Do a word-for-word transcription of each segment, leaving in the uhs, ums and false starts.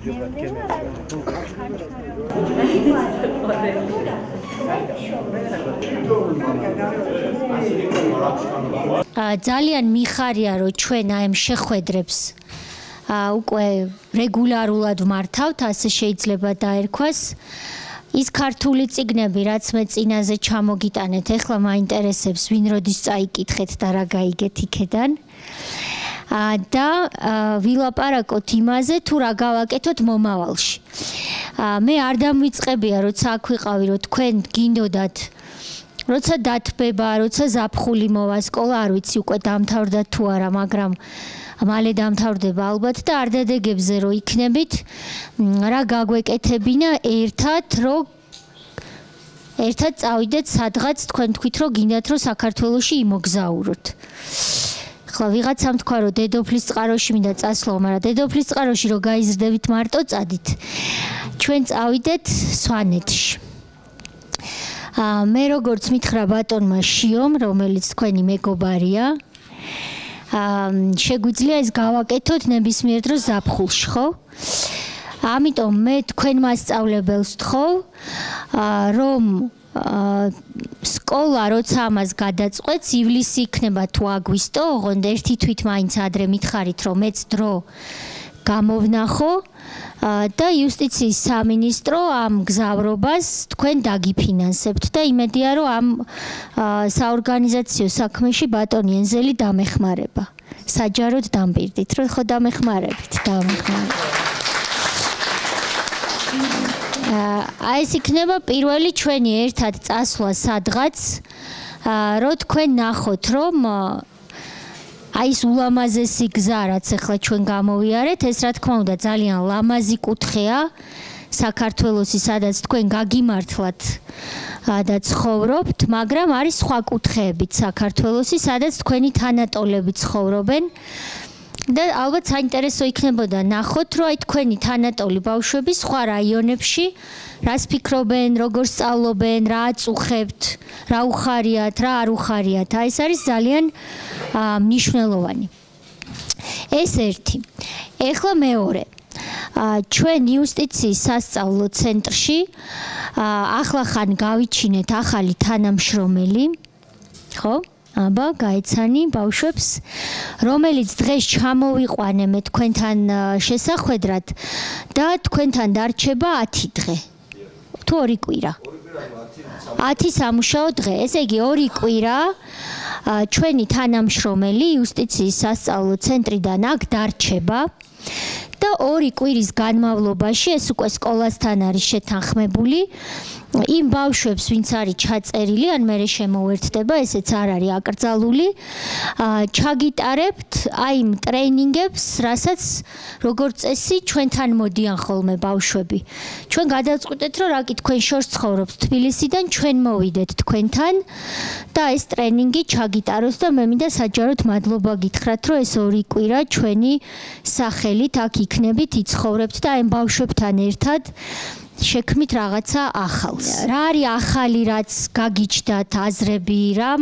ძალიან მიხარია, რომ ჩვენ აი ამ შეხვედრებს უკვე რეგულარულად მართავთ, ასე შეიძლება დაერქვას. ის ქართული წიგნები, რაც მე წინაზე ჩამოგიტანეთ, ეხლა მაინტერესებს, ვინ როდის წაიკითხეთ და რა გაიგეთ იქედან. და ვილაპარაკოთ იმაზე, თუ რა გავაკეთოთ მომავალში. მე არ დამვიწყებია, როცა აქ ვიყავი, რომ თქვენ გინდოდათ, როცა დათბება, როცა ზაფხული მოვა, სკოლა არ ვიცი უკვე დამთავრდა თუ არა, მაგრამ მალე დამთავრდება ალბათ და არ დადეგებზე რომ იქნებით, რა გაგვეკეთებინა ერთად, რომ ერთად წავიდეთ სადღაც თქვენ თქვით, რომ გინდათ, რომ საქართველოში იმოგზაუროთ. ხლა ვიღაცამ თქვა, რომ დედოფლის წყაროში მინდა წასვლა, მაგრამ დედოფლის წყაროში რომ გაიზრდებით მარტო წადით. ჩვენ წავიდეთ სვანეთში. მე როგორც მითხრა ბატონმა შიომ, რომელიც თქვენი მეგობარია, შეგვიძლია ეს გავაკეთოთ ნებისმიერ დროს ზაფხულში, ხო? ამიტომ მე თქვენ მასწავლებელს ვთხოვ, რომ სკოლა როცა ამას გადაწყვეტს, ივლისი იქნება თუ აგვისტო, ოღონდ ერთი თვით მაინც ადრე მითხარით, რომ მეც დრო გამოვნახო და იუსტიციის სამინისტრო ამ გზავრობას თქვენ დაგიფინანსებთ და იმედია, რომ ამ საორგანიზაციო საქმეში ბატონი ენზელი დამეხმარება. საჯაროდ დამპირდით, რომ ხო დამეხმარებით, დამეხმარებით. აი ეს იქნება პირველი ჩვენი ერთად წასვლა სადღაც, რომ თქვენ ნახოთ, რომ აი ეს ულამაზესი გზა, რაც ახლა ჩვენ გამოვიარეთ, ეს რა თქმა უნდა ძალიან ლამაზი კუთხეა საქართველოსი, სადაც თქვენ გაგიმართლათ და ცხოვრობთ, მაგრამ არის სხვა კუთხეებიც საქართველოსი, სადაც თქვენი თანატოლები ცხოვრობენ. და ალბათ საინტერესო იქნებოდა ნახოთ, რომ აი თქვენი თანატოლი ბავშვები სხვა რაიონებში რას ფიქრობენ, როგორ სწავლობენ, რა აწუხებთ, რა უხარიათ, რა არ უხარიათ. აი ეს არის ძალიან მნიშვნელოვანი. ეს ერთი. ეხლა მეორე. ჩვენ იუსტიციის სასწავლო ცენტრში ახლახან გავიჩინეთ ახალი თანამშრომელი, ხო? აბა გაეცანი ბავშვებს, რომელიც დღეს ჩამოვიყვანე მე თქვენთან შესახვედრად და თქვენთან დარჩება ათი დღე. თუ ორი კვირა. ათი სამუშაო დღე. ესე იგი ორი კვირა ჩვენი თანამშრომელი იუსტიციის სასწავლო ცენტრიდან აქ დარჩება და ორი კვირის განმავლობაში ეს უკვე სკოლასთან არის შეთანხმებული. იმ ბავშვებს, ვინც არის ჩაწერილი, ან მერე შემოუერთდება, ესეც არ არის აკრძალული, ჩაგიტარებთ აი იმ ტრეინინგებს, რასაც როგორც წესი ჩვენთან მოდიან ხოლმე ბავშვები. ჩვენ გადავწყვიტეთ, რომ რაკი თქვენ შორს ცხოვრობთ თბილისიდან, ჩვენ მოვიდეთ თქვენთან და ეს ტრეინინგი ჩაგიტაროთ და მე მინდა საჯაროდ მადლობა გითხრათ, რომ ეს ორი კვირა ჩვენი სახელით აქ იქნებით, იცხოვრებთ და აი ამ ბავშვებთან ერთად შექმნით რაღაცა ახალს. რა არის ახალი, რაც გაგიჩნდათ აზრები, რამ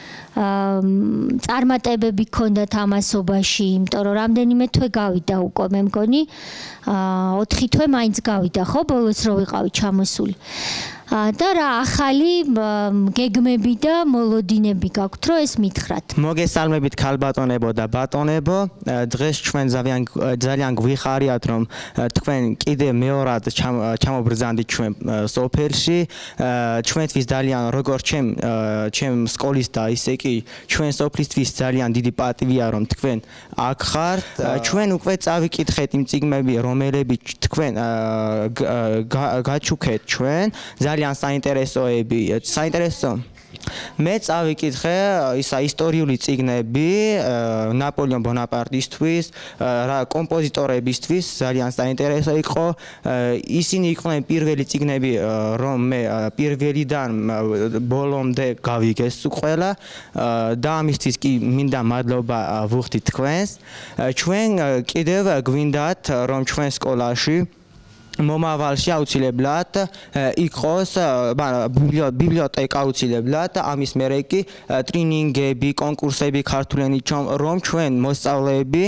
წარმატებები გქონდათ ამასობაში, იმიტომ რომ რამდენიმე თვე გავიდა უკვე, მე მგონი ოთხი თვე მაინც გავიდა, ხო, ბოლოს რო ვიყავი ჩამოსული. და რა ახალი გეგმები და მოლოდინები გაქვთ, რომ ეს მითხრათ. მოგესალმებით ქალბატონებო და ბატონებო, დღეს ჩვენ ძალიან ძალიან გვიხარიათ, რომ თქვენ კიდე მეორად ჩამობრძანდით ჩვენ სოფელში. ჩვენთვის ძალიან როგორც ჩემ ჩემ სკოლის და ისე კი ჩვენ სოფლისთვის ძალიან დიდი პატივია, რომ თქვენ აქ ხართ. ჩვენ უკვე წავიკითხეთ იმ წიგნები, რომელები თქვენ გაჩუქეთ ჩვენ. ძალიან საინტერესოები, საინტერესო. მე წავიკითხე ისა ისტორიული წიგნები ნაპოლეონ ბონაპარტისთვის, რა კომპოზიტორებისთვის, ძალიან საინტერესო იყო. ისინი იყვნენ პირველი წიგნები, რომ მე პირველიდან ბოლომდე გავიგეს ყველა და ამისთვის კი მინდა მადლობა ვუხდით თქვენს. ჩვენ კიდევ გვინდათ, რომ ჩვენ სკოლაში მომავალში აუცილებლად იყოს ბიბლიოთეკა აუცილებლად, ამის მერე კი ტრენინგები, კონკურსები ქართულ ენით, რომ ჩვენ მოსწავლეები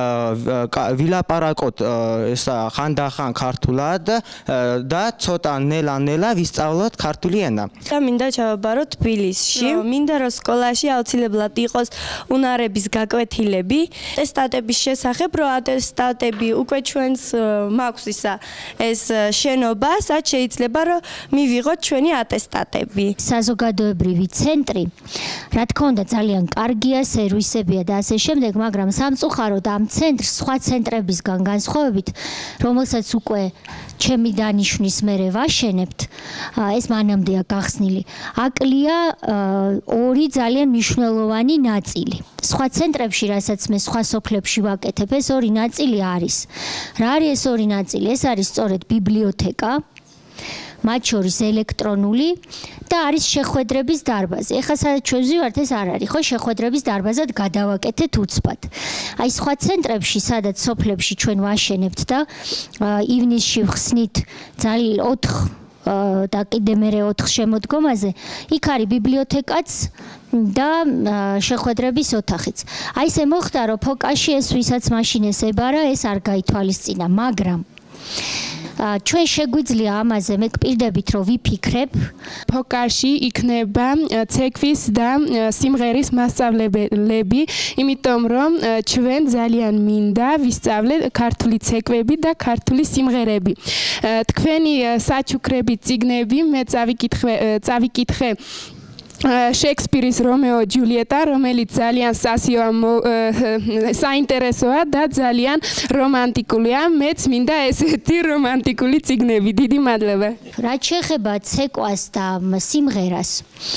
ვილაპარაკოთ ხანდახან ქართულად და ცოტა ნელა-ნელა ვისწავლოთ ქართული ენა. და მინდა ჩავაბაროთ თბილისში. მინდა რომ სკოლაში აუცილებლად იყოს უნარების გაკვეთილები, ატესტატების შესახებ, რომ ატესტატები უკვე ჩვენს მაქვს ისა ეს შენობა, რაც შეიძლება რომ მივიღოთ ჩვენი ატესტატები. საზოგადოებრივი ცენტრი, რა თქმა უნდა, ძალიან კარგია, სერვისებია და ასე შემდეგ, მაგრამ სამწუხაროდ ამ ცენტრს სხვა ცენტრებისგან განსხვავებით, რომელსაც უკვე ჩემი დანიშვნის მერე ვაშენებთ, ეს მანამდეა გახსნილი. აკლია ორი ძალიან მნიშვნელოვანი ნაწილი. სხვა ცენტრებში, რასაც მე სხვა სოფლებში ვაკეთებ, ეს ორი ნაწილი არის. რა არის ეს ორი ნაწილი? ეს არის სწორედ ბიბლიოთეკა, მათ შორის ელექტრონული და არის შეხვედრების დარბაზი. ეხლა სადაც ჩვენ ვზივართ, ეს არ არის, ხო, შეხვედრების დარბაზად გადავაკეთეთ უცბად. აი სხვა ცენტრებში, სადაც სოფლებში ჩვენ ვაშენებთ და ივნისში ვხსნით ძალიან ოთხ და კიდე მერე ოთხ შემოდგომაზე, იქ არის ბიბლიოთეკაც და შეხვედრების ოთახიც. აი ესე მოხდა, რომ ფოკაში ეს ვისაც მაშინ ეს ებარა, ეს არ გაითვალისწინა, მაგრამ ჩვენ შეგვიძლია ამაზე მე გპირდებით რომ ვიფიქრებ. ფოკაში იქნება ცეკვის და სიმღერის მასწავლებლები, იმიტომ რომ ჩვენ ძალიან მინდა ვისწავლეთ ქართული ცეკვები და ქართული სიმღერები. თქვენი საჩუქრები წიგნები მე წავიკითხე წავიკითხე შექსპირის რომეო ჯულიეტა, რომელიც ძალიან სასიო საინტერესოა და ძალიან რომანტიკულია. მეც მინდა ესეთი რომანტიკული წიგნები. დიდი მადლობა. რაც შეეხება ცეკვას და სიმღერას,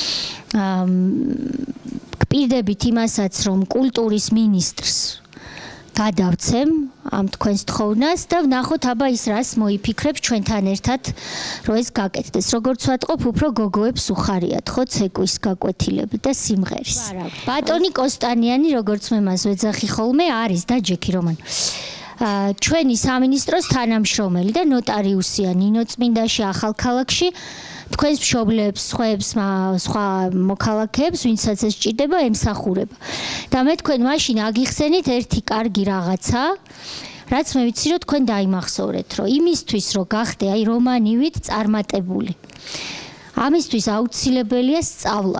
გპირდებით იმასაც, რომ კულტურის მინისტრს გადავცემ ამ თქვენს თხოვნას და ვნახოთ აბა ის რას მოიფიქრებს ჩვენთან ერთად, რომ ეს გაკეთდეს. როგორც ვატყობ, უფრო გოგოებს უხარიათ, ხო, ცეკვის გაკვეთილები და სიმღერის. ბატონი კოსტანიანი, როგორც მე მას ვეძახი ხოლმე, არის და ჯექი რომან. ჩვენი სამინისტროს თანამშრომელი და ნოტარიუსია ნინოწმინდაში, ახალქალაქში. თქვენს მშობლებს, სხვებს, სხვა მოქალაქეებს, ვინცაც ეს ჭირდება, ემსახურება. და მე თქვენ მაშინ აგიხსენით ერთი კარგი რაღაცა, რაც მე ვიცი, რომ თქვენ დაიმახსოვრეთ, რომ იმისთვის, რომ გახდე აი რომანივით წარმატებული. ამისთვის აუცილებელია სწავლა.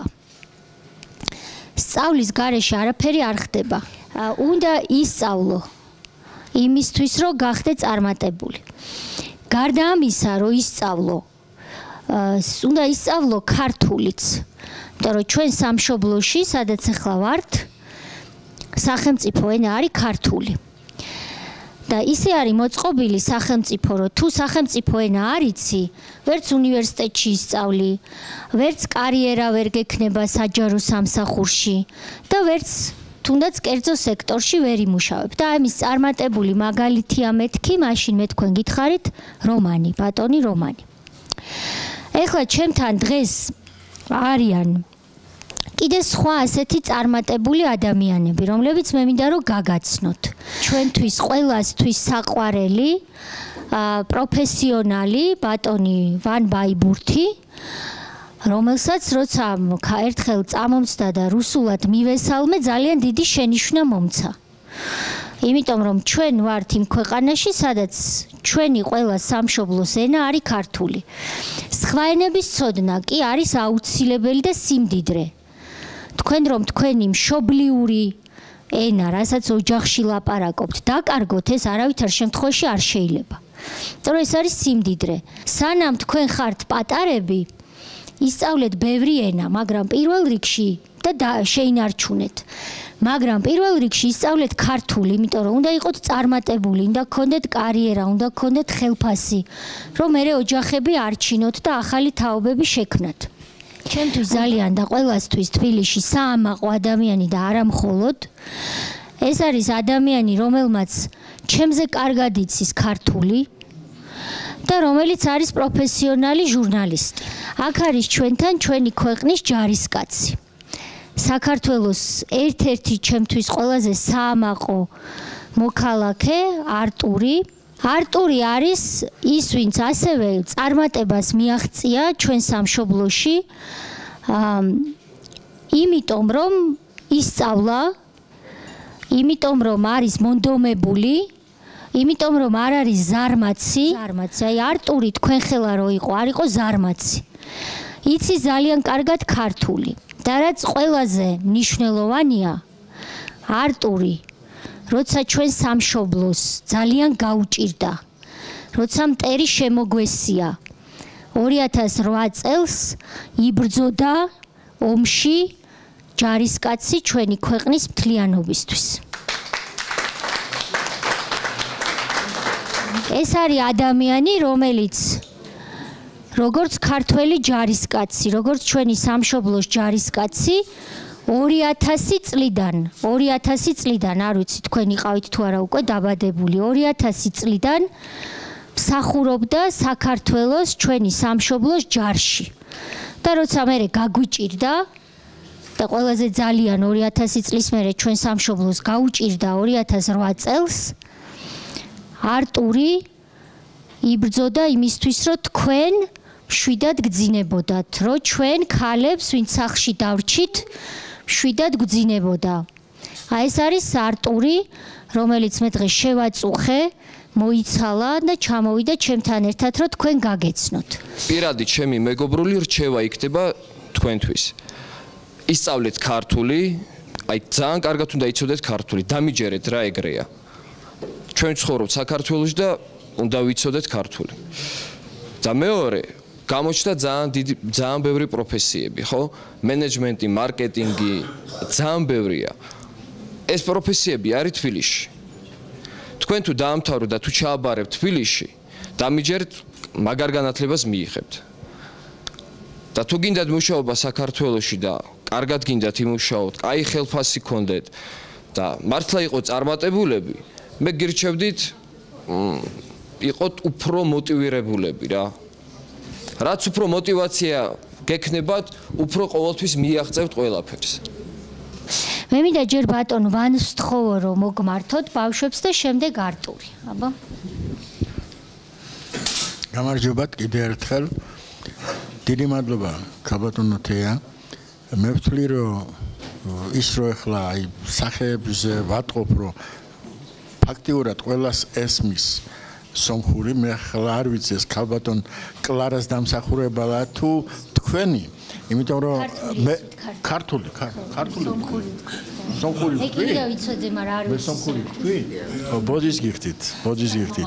სწავლის გარეშე არაფერი არ ხდება. უნდა ისწავლო იმისთვის, რომ გახდე წარმატებული. გარდა ამისა, რომ ისწავლო უნდა ისწავლო ქართულიც. იმიტომ რომ ჩვენ სამშობლოში, სადაც ახლა ვართ, სახელმწიფო ენა არის ქართული. და ისე არის მოწყობილი სახელმწიფო, რომ თუ სახელმწიფო ენა არ იცი, ვერც უნივერსიტეტში ისწავლი, ვერც კარიერა ვერ გექნება საჯარო სამსახურში და ვერც თუნდაც კერძო სექტორში ვერ იმუშავებ. და ამის წარმატებული მაგალითია მეთქი, მაშინ მე თქვენ გითხარით, რომანი, ბატონი რომანი. ეხლა ჩემთან დღეს არიან კიდე სხვა ასეთი წარმატებული ადამიანები, რომლებიც მე მინდა რომ გაგაცნოთ. ჩვენთვის ყველასთვის საყვარელი პროფესიონალი ბატონი ვან ბაიბურთი, რომელსაც როცა ერთხელ წამომწდა და რუსულად მივესალმე, ძალიან დიდი შენიშვნა მომცა. იმიტომ რომ ჩვენ ვართ იმ ქვეყანაში, სადაც ჩვენი ყველა სამშობლოს ენა არის ქართული. სხვა ენების ცოდნა კი არის აუცილებელი და სიმდიდრე. თქვენ რომ თქვენი მშობლიური ენა, რასაც ოჯახში ლაპარაკობთ, დაკარგოთ, ეს არავითარ შემთხვევაში არ შეიძლება. იმიტომ ეს არის სიმდიდრე. სანამ თქვენ ხართ პატარები, ისწავლეთ ბევრი ენა, მაგრამ პირველ რიგში და შეინარჩუნეთ. მაგრამ პირველ რიგში ისწავლეთ ქართული, იმიტომ რომ უნდა იყოთ წარმატებული, უნდა გქონდეთ კარიერა, უნდა გქონდეთ ხელფასი, რომ მერე ოჯახები არჩინოთ და ახალი თაობები შექმნათ. ჩემთვის ძალიან და ყველასთვის თბილისში საამაყო ადამიანი და არა მხოლოდ ეს არის ადამიანი, რომელმაც ჩემზე კარგად იცის ქართული და რომელიც არის პროფესიონალი ჟურნალისტი. აქ არის ჩვენთან ჩვენი ქვეყნის ჯარისკაცი. საქართველოს ერთ-ერთი ჩემთვის ყველაზე საამაყო მოქალაქე არტური არტური არის ის, ვინც ასევე წარმატებას მიაღწია ჩვენ სამშობლოში, იმიტომ რომ ისწავლა, იმიტომ რომ არის მონდომებული, იმიტომ რომ არ არის ზარმაცი, ზარმაცი, აი არტური თქვენ ხელა რო იყო, არ იყო ზარმაცი. იცი ძალიან კარგად ქართული და რაც ყველაზე მნიშვნელოვანია, არტური როცა ჩვენ სამშობლოს ძალიან გაუჭირდა, როცა მტერი შემოგვესია, ორი ათას რვა წელს იბრძოდა ომში ჯარისკაცი ჩვენი ქვეყნის მთლიანობისთვის. ეს არის ადამიანი, რომელიც როგორც ქართველი ჯარისკაცი, როგორც ჩვენი სამშობლოს ჯარისკაცი, ორი ათასი წლიდან, ორი ათასი წლიდან, არ ვიცი თქვენ იყავით თუ არა უკვე დაბადებული, ორი ათასი წლიდან მსახურობდა საქართველოს ჩვენი სამშობლოს ჯარში. და როცა მერე გაგვიჭირდა და ყველაზე ძალიან ორი ათასი წლის მერე ჩვენ სამშობლოს გაუჭირდა ორი ათას რვა წელს, არტური იბრძოდა იმისთვის, რომ თქვენ მშვიდად გძინებოდათ, რომ ჩვენ ქალებს, ვინც სახლში დავრჩით, მშვიდად გძინებოდა. აი ეს არის არტური, რომელიც მე დღეს შევაწუხე, მოიცალა და ჩამოვიდა ჩემთან ერთად, რომ თქვენ გაგეცნოთ. პირადი ჩემი მეგობრული რჩევა იქნება თქვენთვის. ისწავლეთ ქართული, აი ძალიან კარგად უნდა იცოდეთ ქართული, დამიჯერეთ რა ეგრეა. ჩვენ ცხოვრობთ საქართველოში და უნდა ვიცოდეთ ქართული. და მეორე, გამოჩნდა ძალიან დიდი, ძალიან ბევრი პროფესიები, ხო? მენეჯმენტი, მარკეტინგი, ძალიან ბევრია. ეს პროფესიები არის თბილისში. თქვენ თუ დაამთავროთ და თუ ჩააბარებთ თბილისში, დამიჯერეთ მაგარ განათლებას მიიღებთ. და თუ გინდათ მუშაობა საქართველოში და კარგად გინდათ იმუშაოთ, აი ხელფასი გქონდეთ და მართლა იყო წარმატებულები, მე გირჩევდით იყოთ უფრო მოტივირებულები რა. რაც უფრო мотивация გექნებათ, უფრო ყოველთვის მიაღწევთ ყველაფერს. მე მინდა ჯერ ბატონ ვანს ვთხოვო, რომ მოგმართოთ ბავშვებს და შემდეგ არტური. აბა. გამარჯობათ კიდევ ერთხელ. დიდი მადლობა ქალბატონო თეა. მე ვთვლი, რომ ის რო ახლა აი სახეებზე ვატყობ, რომ ფაქტიურად ყველას ესმის სომხური, მე ახლა არ ვიცი ეს ქალბატონ კლარას დამსახურებალა თუ თქვენი, იმიტომ რომ მე ქართული, ქართული სომხური მე კიდე ვიცოდი, მაგრამ არ ვიცი. მე სომხური თქვი? ბოძის გიხდით, ბოძის გიხდით.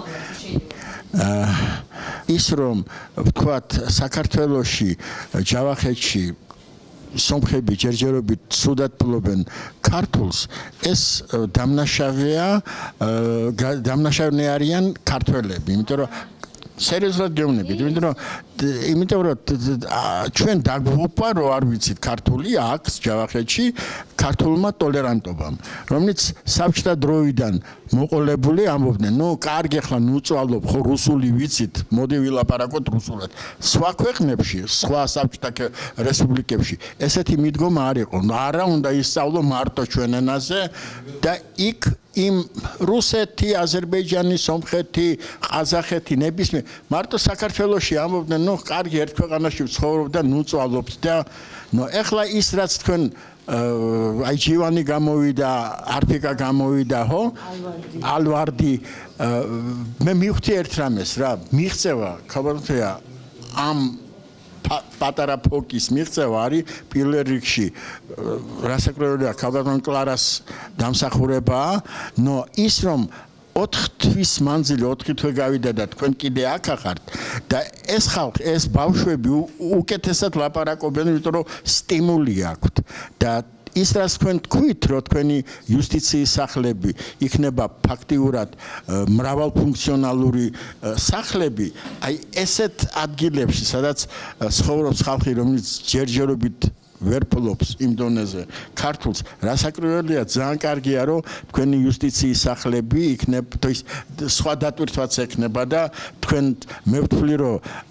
ის რომ ვთქვათ საქართველოში, ჯავახეთში სომხები ჯერჯერობით სუდად ფლობენ ქართულს, ეს დამნაშავეა, დამნაშავენი არიან ქართველები, იმიტომ რომ სერიოზულად გეუბნებით, იმიტომ რომ იმიტომ რომ ჩვენ დაგვუპა, რომ არ ვიცით ქართული აქვს ჯავახეთში ქართულმა ტოლერანტობამ, რომელიც საბჭოთა დროიდან მოყოლებული ამბობდნენ, ნუ კარგი ახლა ნუწვალობ, ხო რუსული ვიცით, მოდი ვილაპარაკოთ რუსულად. სხვა ქვეყნებში, სხვა საბჭოთა რესპუბლიკებში ესეთი მიდგომა არ იყო. არა უნდა ისწავლო მარტო ჩვენ ენაზე და იქ იმ რუსეთი, აზერბაიჯანი, სომხეთი, ყაზახეთი, ნებისმიერ მარტო საქართველოში ამბობდნენ, ნუ კარგი ერთ ქვეყანაში ვცხოვრობ და ნუწვალობთ და ნუ ეხლა ის რაც თქვენ აი ჯივანი გამოვიდა, არფიკა გამოვიდა, ხო? ალვარდი. მე მივხვდი ერთ რამეს რა, მიღწევა, ქალბატონია, ამ პატარა ფოკის მიღწევა არის პირველ რიგში რასაკვირველია ქალბატონ კლარას დამსახურებაა, ნო ის რომ ოთხ თვის მანძილი ოთხი თვე გავიდა და თქვენ კიდე აქ ახართ და ეს ხალხი, ეს ბავშვები უკეთესად ლაპარაკობენ, იმიტომ რომ სტიმული აქვთ და ის რაც თქვენ თქვით, რომ თქვენი იუსტიციის სახლები იქნება ფაქტიურად მრავალფუნქციონალური სახლები, აი ესეთ ადგილებში, სადაც ცხოვრობს ხალხი, რომელიც ჯერჯერობით ვერ ფლობს იმ დონეზე ქართულს, რასაკვირველია, ძალიან კარგია, რომ თქვენი იუსტიციის სახლები იქნება, თუ ის სხვა დატვირთვაც ექნება და თქვენ მე ვთვლი, რომ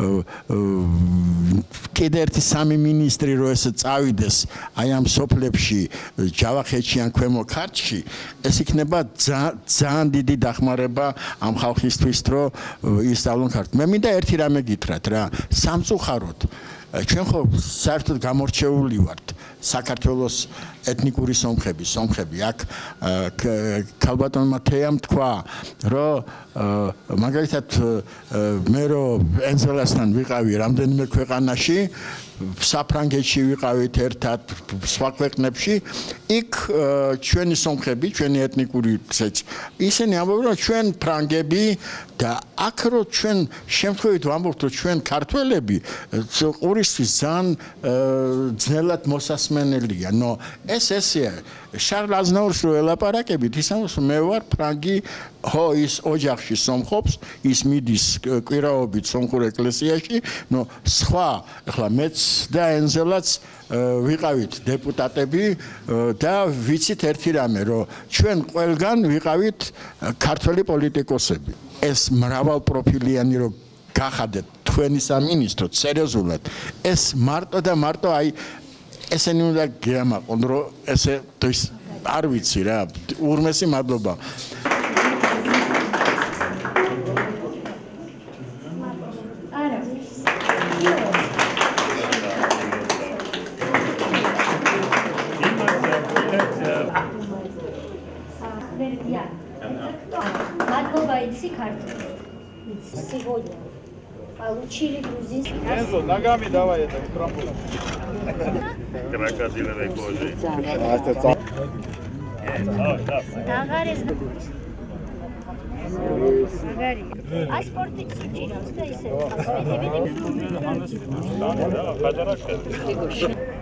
კიდე ერთი სამი მინისტრი რო ეს წავიდეს აი ამ სოფლებში, ჯავახეთში ან ქვემო ქართლში, ეს იქნება ძალიან დიდი დახმარება ამ ხალხისთვის, რომ ისწავლონ ქართული. მე მინდა ერთი რამე გითხრათ რა, სამწუხაროდ ჩვენ ხო საერთოდ გამორჩეული ვართ საქართველოს ეთნიკური სომხები, სომხები აქ ქალბატონმა თეამ თქვა, რომ მაგალითად მე რომ ენზელასთან ვიყავი რამდენიმე ქვეყანაში, საფრანგეთში ვიყავით ერთად, სხვა ქვეყნებში, იქ ჩვენი სომხები, ჩვენი ეთნიკური ისინი ამბობენ, რომ ჩვენ ფრანგები და აქ რო ჩვენ შემთხვევით ვამბობთ, რომ ჩვენ ქართველები ყურისთვის ძალიან ძნელად მოსასმენელია. ნო ეს ესეა. შარლ აზნაურს რო ელაპარაკებით, ის ამბობს, მე ვარ ფრანგი, ხო, ის ოჯახში სომხობს, ის მიდის კვირაობით სომხურ ეკლესიაში, ნო სხვა, ახლა მეც და ენზელაც ვიყავით დეპუტატები და ვიცით ერთი რამე, რომ ჩვენ ყველგან ვიყავით ქართველი პოლიტიკოსები. ეს მრავალპროფილიანი რო გახადეთ თქვენი სამინისტრო სერიოზულად, ეს მარტო და მარტო აი ესენი უნდა გეამაყონ, რომ ესე ის არ ვიცი რა, ურმესი მადლობა. მადლობა იცი ქართულად. იცი სიგოია. Получили грузинский. Энзо, ногами давай это микрофон. Крокодиловой кожей. Тагарез. Тагари. А спорты сучирос, да, исе. Да, да, подарок.